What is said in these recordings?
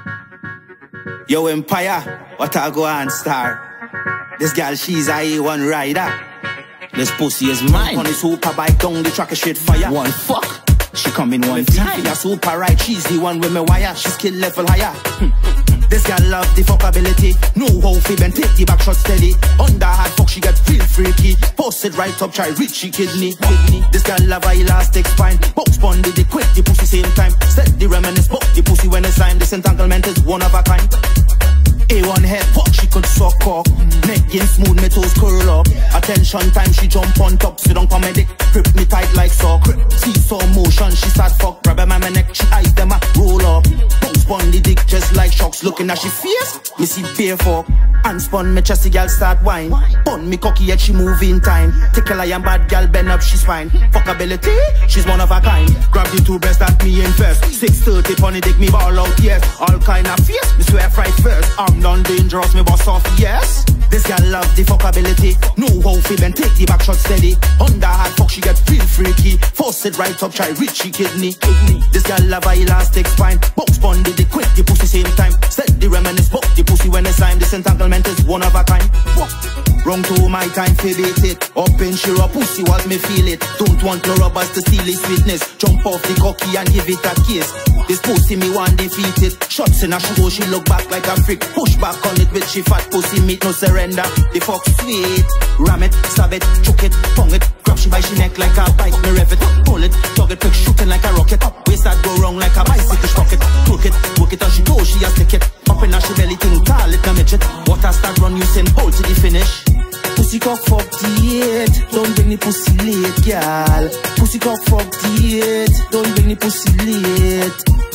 Yo, Empire, what I go on, star? This girl, she's a A1 rider. This pussy is mine. On the super bike, down the track, a straight fire. One fuck, she come in one time. time. A super ride, she's the one with me wire. She skill level higher. This girl love the fuckability. Know how fi bend, take the back shot steady. Under hard fuck, she get real freaky. Post it right up, try reach she kidney. This girl love a elastic spine. Box bond the quick, the pussy same time. Set the reminisce, buck the pussy when it's time. This entanglement is one of a kind. A1 head fuck, she could suck cock. Neck in smooth, me toes curl up. Attention time, she jump on top. Sit down on my dick, grip me tight like sock. See some motion, she start fuck. Grab my neck, she eyes them a roll up. Bounce on the dick just like shocks. Looking at she face, me see bare fuck. And spun me chesty girl start whine. Bun me cocky yet she move in time. Tickle I am bad girl bend up she's fine. Fuckability, she's one of a kind. Grab the two breasts at me in first. 6:30 pony dick me ball out, yes. All kind of fierce, me swear fright first. I'm done dangerous, me boss off, yes. This girl love the fuckability. Know how fi bend, take the back shot steady. Under hard fuck, she get real freaky. Force it right up, try reach she kidney. This girl love a elastic spine. Box bond the quick, the pussy same time. Set the reminisce, fuck the pussy when it's time. This entanglement is one of a kind. Wrong to my time, fi bait it. Up in she raw pussy was me feel it. Don't want no rubbers to steal his sweetness. Jump off the cocky and give it a kiss. This pussy me want defeat it. Shots in her shoe, she look back like a freak. Push back on it with she fat pussy meat, no surrender. The fuck sweet. Ram it, stab it, choke it, pong it. Grab she by she neck like a bike, me rev it. Pull it, tug it, quick shooting like a rocket. Waist that go wrong like a bicycle sprocket. Twerk it, work it on she toe, she a stick it. Up in her she belly thing, call it, na midget. Water start run, you send hold to the finish. Pussy cock fuck the 8. Don't bring the pussy late, girl. Pussy cock fuck the 8. Don't bring the pussy late.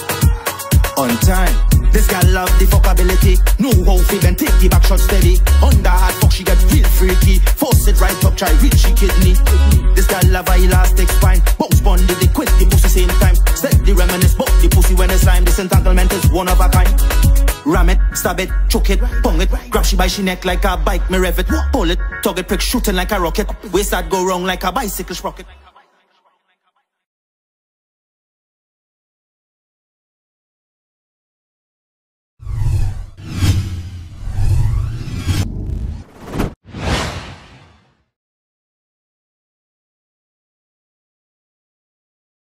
On time. This girl love the fuckability. Know how fi bend, take the back shot steady. Under hard fuck, she get real freaky. Force it right up, try reach she kidney. This girl love a elastic spine. Bounce bond the quick, the pussy same time. Set the reminisce, buck the pussy when it's time. This entanglement is one of a kind. Ram it, stab it, choke it, pong it. Grab she by she neck like a bike, me rev it. Pull it, tug it, prick, shooting like a rocket. Waist that go wrong like a bicycle sprocket.